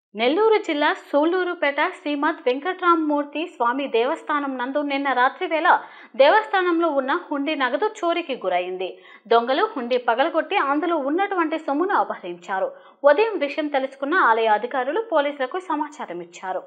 నెల్లూరు జిల్లా సూళ్లూరుపేట శ్రీమద్ వెంకట్రామమూర్తి స్వామి దేవస్థానం నందు నిన్న రాత్రి వేళ దేవస్థానంలో ఉన్న హుండీ నగదు చోరీకి గురైంది. దొంగలు హుండీ పగలగొట్టి అందులో ఉన్నటువంటి సొమ్మును అపహరించారు. ఉదయం విషయం తెలుసుకున్న ఆలయ అధికారులు పోలీసులకు సమాచారం ఇచ్చారు.